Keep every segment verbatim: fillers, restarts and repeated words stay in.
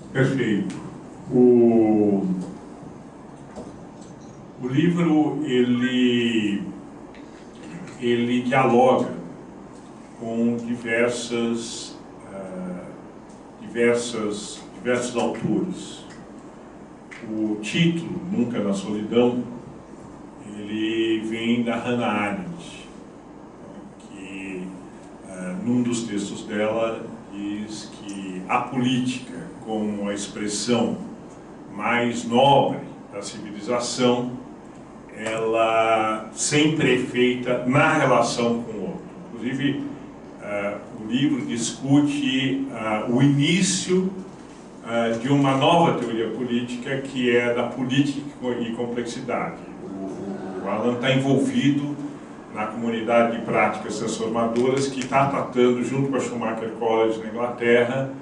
Perfeito. O, o livro, ele, ele dialoga com diversas, uh, diversas, diversos autores. O título, Nunca na Solidão, ele vem da Hannah Arendt, que, uh, num dos textos dela, diz que a política, como a expressão mais nobre da civilização, ela sempre é feita na relação com o outro. Inclusive, uh, o livro discute uh, o início uh, de uma nova teoria política, que é da política e complexidade. O, o Alan está envolvido na comunidade de práticas transformadoras que está tratando, junto com a Schumacher College na Inglaterra,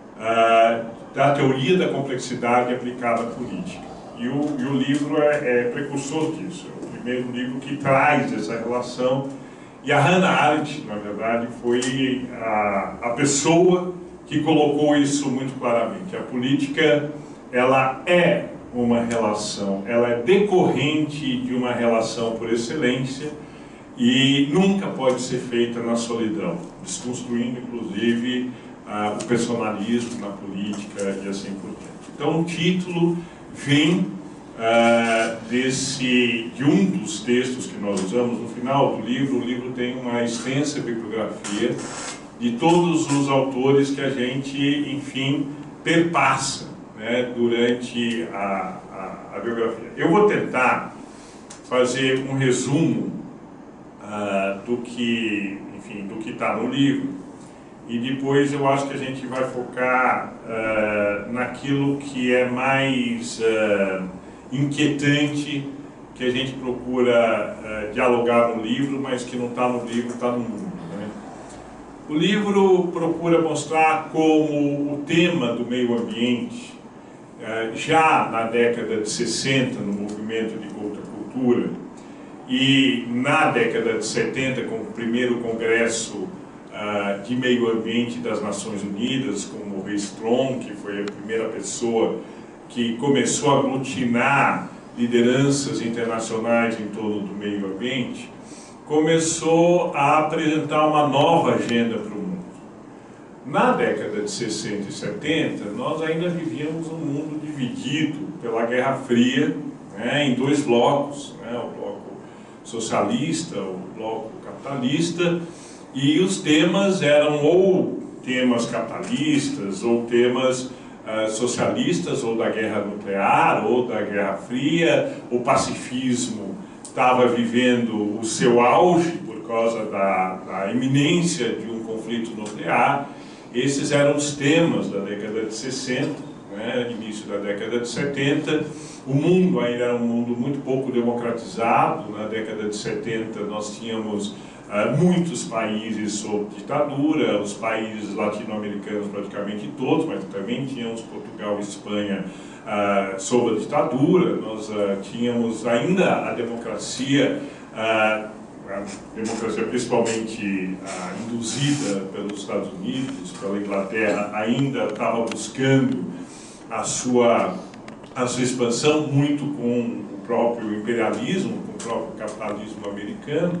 uh, da teoria da complexidade aplicada à política. E o, e o livro é, é precursor disso. É o primeiro livro que traz essa relação. E a Hannah Arendt, na verdade, foi a, a pessoa que colocou isso muito claramente. A política, ela é uma relação, ela é decorrente de uma relação por excelência, e nunca pode ser feita na solidão, desconstruindo, inclusive, uh, o personalismo na política e assim por diante. Então, o título vem uh, desse, de um dos textos que nós usamos no final do livro. O livro tem uma extensa bibliografia de todos os autores que a gente, enfim, perpassa, né, durante a, a, a biografia. Eu vou tentar fazer um resumo Uh, do que, enfim, do que está no livro, e depois eu acho que a gente vai focar uh, naquilo que é mais uh, inquietante, que a gente procura uh, dialogar no livro, mas que não está no livro, está no mundo, né? O livro procura mostrar como o tema do meio ambiente, uh, já na década de sessenta, no movimento de contracultura, e na década de setenta, com o primeiro congresso uh, de meio ambiente das Nações Unidas, com o Maurice Strong, que foi a primeira pessoa que começou a aglutinar lideranças internacionais em torno do meio ambiente, começou a apresentar uma nova agenda para o mundo. Na década de sessenta e setenta, nós ainda vivíamos um mundo dividido pela Guerra Fria, né, em dois blocos, né, o bloco socialista, o bloco capitalista, e os temas eram ou temas capitalistas, ou temas uh, socialistas, ou da guerra nuclear, ou da Guerra Fria. O pacifismo estava vivendo o seu auge por causa da, da iminência de um conflito nuclear. Esses eram os temas da década de sessenta, né, início da década de setenta. O mundo ainda era um mundo muito pouco democratizado. Na década de setenta nós tínhamos uh, muitos países sob ditadura, os países latino-americanos praticamente todos, mas também tínhamos Portugal e Espanha uh, sob a ditadura. Nós uh, tínhamos ainda a democracia, uh, a democracia principalmente uh, induzida pelos Estados Unidos, pela Inglaterra, ainda estava buscando a sua a sua expansão, muito com o próprio imperialismo, com o próprio capitalismo americano.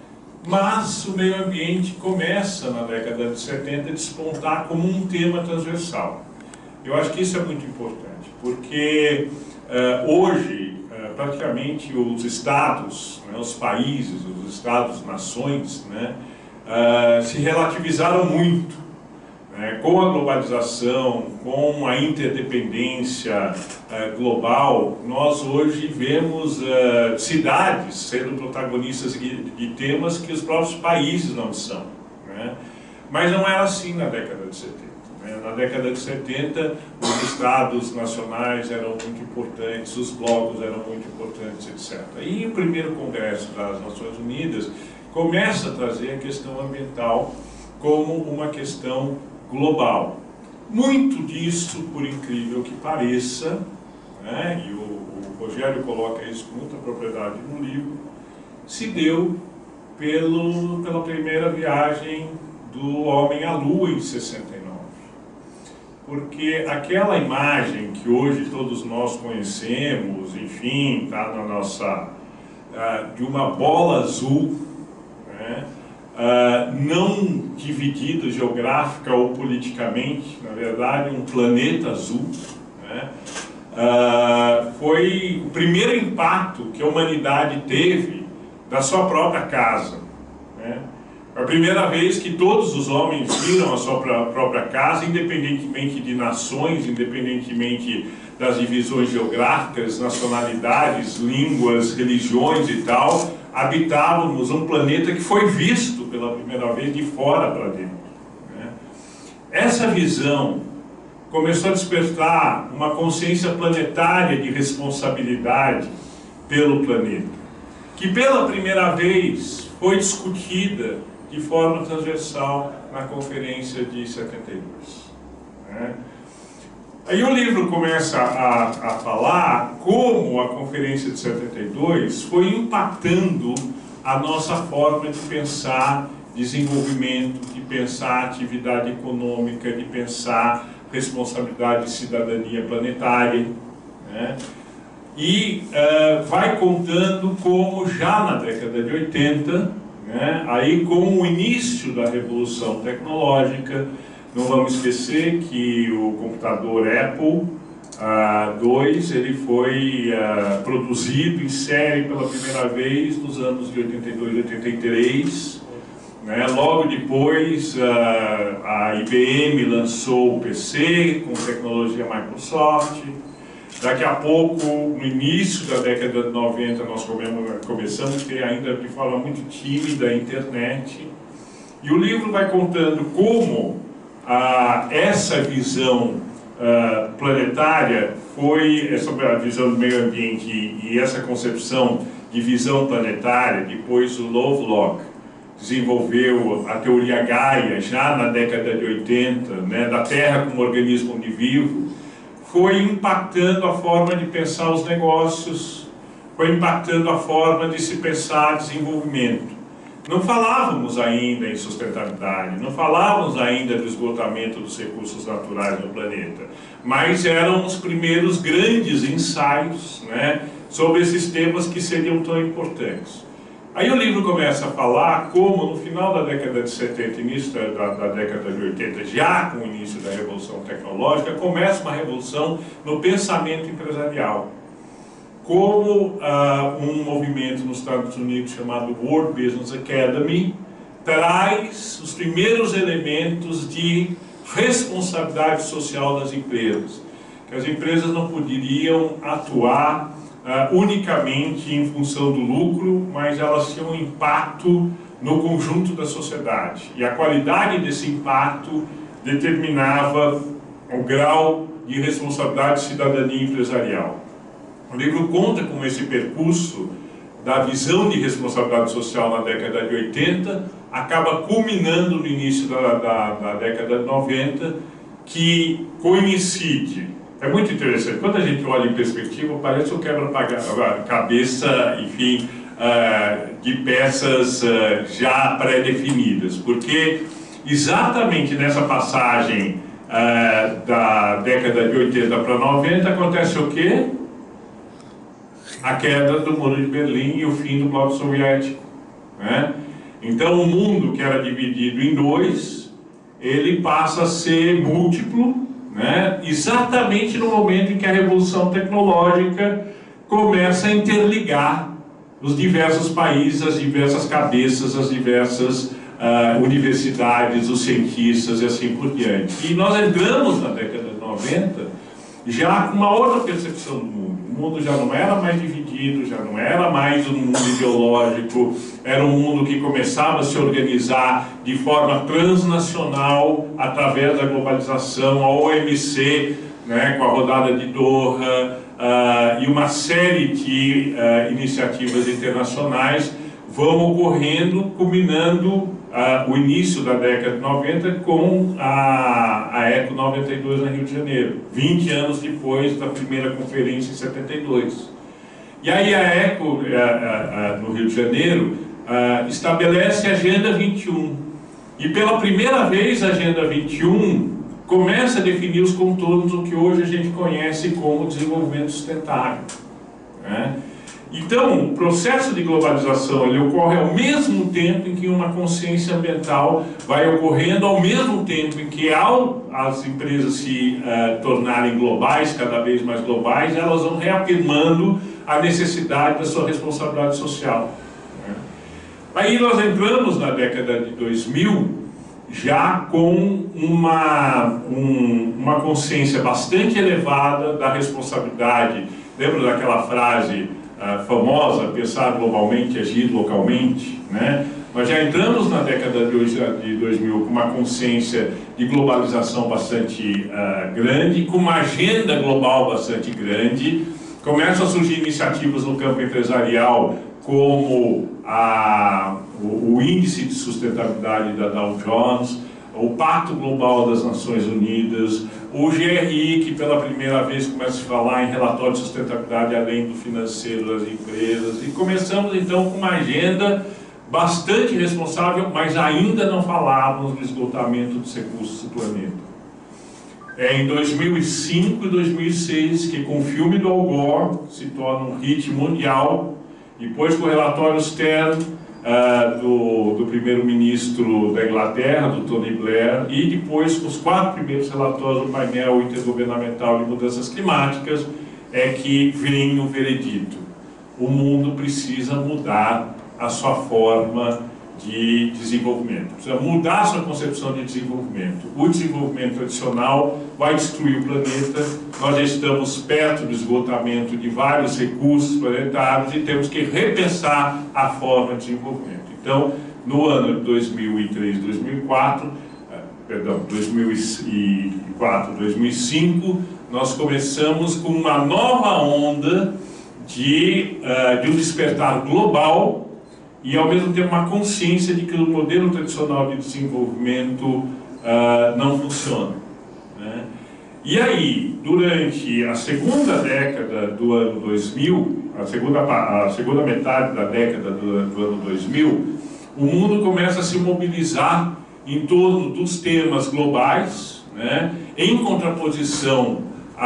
Mas o meio ambiente começa, na década de setenta, a despontar como um tema transversal. Eu acho que isso é muito importante, porque uh, hoje, uh, praticamente, os estados, né, os países, os estados-nações, né, uh, se relativizaram muito. É, com a globalização, com a interdependência uh, global, nós hoje vemos uh, cidades sendo protagonistas de, de temas que os próprios países não são, né? Mas não era assim na década de setenta. Né? Na década de setenta, os estados nacionais eram muito importantes, os blocos eram muito importantes, etcétera. E o primeiro congresso das Nações Unidas começa a trazer a questão ambiental como uma questão global. Muito disso, por incrível que pareça, né, e o, o Rogério coloca isso com muita propriedade no livro, se deu pelo, pela primeira viagem do homem à Lua em sessenta e nove. porque aquela imagem que hoje todos nós conhecemos, enfim, está na nossa, uh, de uma bola azul, né, uh, não dividida geográfica ou politicamente, na verdade um planeta azul, né, uh, foi o primeiro impacto que a humanidade teve da sua própria casa, né? A primeira vez que todos os homens viram a sua própria casa, independentemente de nações, independentemente das divisões geográficas, nacionalidades, línguas, religiões e tal, habitávamos um planeta que foi visto pela primeira vez de fora para dentro, né? Essa visão começou a despertar uma consciência planetária de responsabilidade pelo planeta, que pela primeira vez foi discutida de forma transversal na Conferência de setenta e dois. Né? Aí o livro começa a, a falar como a Conferência de setenta e dois foi impactando a nossa forma de pensar desenvolvimento, de pensar atividade econômica, de pensar responsabilidade e cidadania planetária, né? E uh, vai contando como já na década de oitenta, né, aí com o início da revolução tecnológica, não vamos esquecer que o computador Apple dois, uh, ele foi uh, produzido em série pela primeira vez nos anos de oitenta e dois e oitenta e três, né, logo depois uh, a I B M lançou o P C com tecnologia Microsoft. Daqui a pouco, no início da década de noventa, nós começamos a ter ainda de forma muito tímida a internet. E o livro vai contando como ah, essa visão ah, planetária foi, sobre a visão do meio ambiente e essa concepção de visão planetária, depois o Lovelock desenvolveu a teoria Gaia, já na década de oitenta, né, da Terra como organismo univivo, foi impactando a forma de pensar os negócios, foi impactando a forma de se pensar desenvolvimento. Não falávamos ainda em sustentabilidade, não falávamos ainda do esgotamento dos recursos naturais no planeta, mas eram os primeiros grandes ensaios, né, sobre esses temas que seriam tão importantes. Aí o livro começa a falar como no final da década de setenta, início da, da década de oitenta, já com o início da revolução tecnológica, começa uma revolução no pensamento empresarial. Como uh, um movimento nos Estados Unidos chamado World Business Academy traz os primeiros elementos de responsabilidade social das empresas. Que as empresas não poderiam atuar Uh, unicamente em função do lucro, mas elas tinham um impacto no conjunto da sociedade. E a qualidade desse impacto determinava o grau de responsabilidade e cidadania empresarial. O livro conta com esse percurso da visão de responsabilidade social na década de oitenta, acaba culminando no início da, da, da década de noventa, que coincide. É muito interessante, quando a gente olha em perspectiva, parece o quebra-cabeça, enfim, uh, de peças uh, já pré-definidas, porque exatamente nessa passagem uh, da década de oitenta para noventa acontece o quê? A queda do Muro de Berlim e o fim do bloco soviético, né? Então o mundo que era dividido em dois, ele passa a ser múltiplo, né? Exatamente no momento em que a revolução tecnológica começa a interligar os diversos países, as diversas cabeças, as diversas uh, universidades, os cientistas e assim por diante. E nós entramos na década de noventa já com uma outra percepção do mundo. O mundo já não era mais dividido, já não era mais um mundo ideológico, era um mundo que começava a se organizar de forma transnacional através da globalização, a O M C, né, com a rodada de Doha, uh, e uma série de uh, iniciativas internacionais vão ocorrendo, culminando uh, o início da década de noventa com a, a Eco noventa e dois no Rio de Janeiro, vinte anos depois da primeira conferência em setenta e dois. E aí a Eco, uh, uh, uh, no Rio de Janeiro, uh, estabelece a Agenda vinte e um. E pela primeira vez a Agenda vinte e um começa a definir os contornos do que hoje a gente conhece como desenvolvimento sustentável, né? Então, o processo de globalização ele ocorre ao mesmo tempo em que uma consciência ambiental vai ocorrendo, ao mesmo tempo em que, ao as empresas se uh, tornarem globais, cada vez mais globais, elas vão reafirmando a necessidade da sua responsabilidade social, né? Aí nós entramos na década de dois mil já com uma, um, uma consciência bastante elevada da responsabilidade. Lembra daquela frase uh, famosa, pensar globalmente, agir localmente, né? Nós já entramos na década de dois mil com uma consciência de globalização bastante uh, grande, com uma agenda global bastante grande. Começam a surgir iniciativas no campo empresarial, como a, o, o Índice de Sustentabilidade da Dow Jones, o Pacto Global das Nações Unidas, o G R I, que pela primeira vez começa a se falar em relatório de sustentabilidade além do financeiro das empresas. E começamos então com uma agenda bastante responsável, mas ainda não falávamos do esgotamento dos recursos do planeta. É em dois mil e cinco e dois mil e seis que, com o filme do Al Gore, se torna um hit mundial. Depois, com o relatório Stern, uh, do, do primeiro-ministro da Inglaterra, do Tony Blair, e depois com os quatro primeiros relatórios do painel intergovernamental de mudanças climáticas, é que vem o veredito. O mundo precisa mudar a sua forma de desenvolvimento, precisa mudar a sua concepção de desenvolvimento. O desenvolvimento tradicional vai destruir o planeta, nós já estamos perto do esgotamento de vários recursos planetários e temos que repensar a forma de desenvolvimento. Então, no ano de dois mil e três, dois mil e quatro, perdão, dois mil e quatro, dois mil e cinco, nós começamos com uma nova onda de, uh, de um despertar global e, ao mesmo tempo, uma consciência de que o modelo tradicional de desenvolvimento uh, não funciona, né? E aí, durante a segunda década do ano dois mil, a segunda, a segunda metade da década do, do ano dois mil, o mundo começa a se mobilizar em torno dos temas globais, né, em contraposição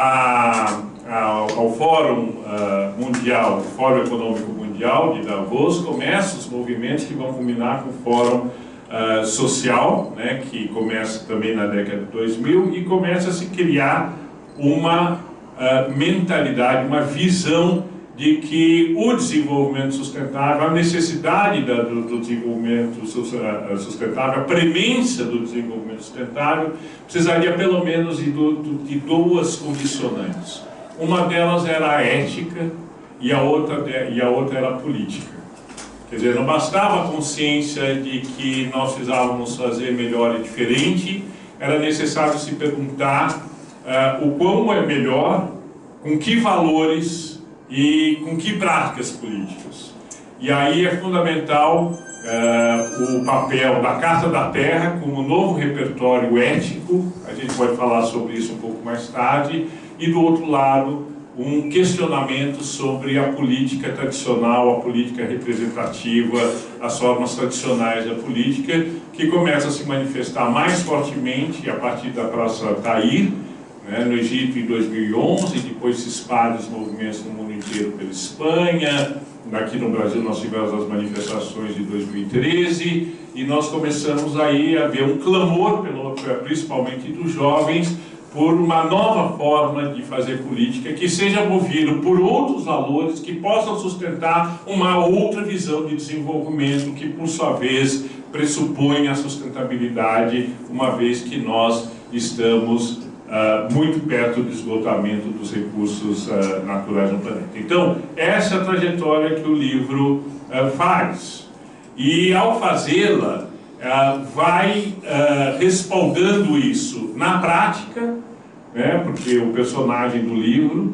a, a, ao Fórum uh, Mundial, Fórum Econômico Mundial de Davos. Começam os movimentos que vão culminar com o Fórum uh, Social, né, que começa também na década de dois mil, e começa a se criar uma uh, mentalidade, uma visão de que o desenvolvimento sustentável, a necessidade da, do, do desenvolvimento sustentável, a premência do desenvolvimento sustentável, precisaria pelo menos de, de duas condicionantes. Uma delas era a ética e a outra, e a outra era a política. Quer dizer, não bastava a consciência de que nós precisávamos fazer melhor e diferente, era necessário se perguntar uh, o como é melhor, com que valores e com que práticas políticas. E aí é fundamental uh, o papel da Carta da Terra como novo repertório ético, a gente pode falar sobre isso um pouco mais tarde, e do outro lado um questionamento sobre a política tradicional, a política representativa, as formas tradicionais da política, que começa a se manifestar mais fortemente a partir da Praça Tahrir, né, no Egito em dois mil e onze, depois se espalha os movimentos no mundo inteiro pela Espanha, aqui no Brasil nós tivemos as manifestações de dois mil e treze, e nós começamos aí a ver um clamor, pelo, principalmente dos jovens, por uma nova forma de fazer política que seja movido por outros valores que possam sustentar uma outra visão de desenvolvimento que, por sua vez, pressupõe a sustentabilidade, uma vez que nós estamos uh, muito perto do esgotamento dos recursos uh, naturais no planeta. Então, essa é a trajetória que o livro uh, faz. E, ao fazê-la, Uh, vai uh, respaldando isso na prática, né, porque o personagem do livro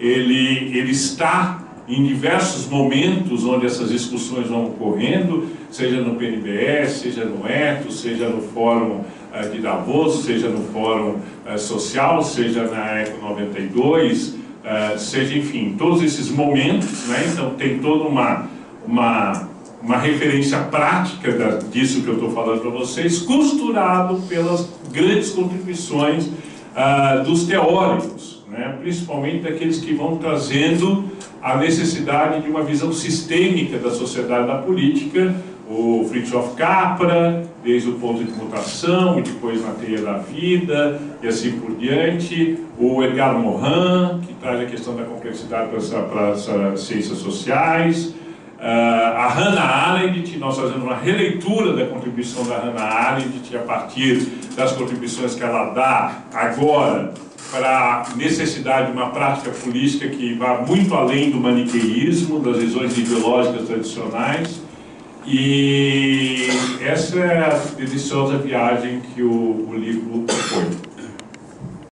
ele, ele está em diversos momentos onde essas discussões vão ocorrendo, seja no P N B S, seja no Ethos, seja no Fórum uh, de Davos, seja no Fórum uh, Social, seja na Eco noventa e dois, uh, seja, enfim, todos esses momentos, né, então tem toda uma, uma uma referência prática da, disso que eu estou falando para vocês, costurado pelas grandes contribuições ah, dos teóricos, né? Principalmente daqueles que vão trazendo a necessidade de uma visão sistêmica da sociedade e da política, o Fritjof Capra, desde o ponto de mutação, e depois na teia da vida, e assim por diante, o Edgar Morin, que traz a questão da complexidade para as ciências sociais, a Hannah Arendt, nós fazemos uma releitura da contribuição da Hannah Arendt a partir das contribuições que ela dá agora para a necessidade de uma prática política que vá muito além do maniqueísmo, das visões ideológicas tradicionais. E essa é a deliciosa viagem que o, o livro propõe.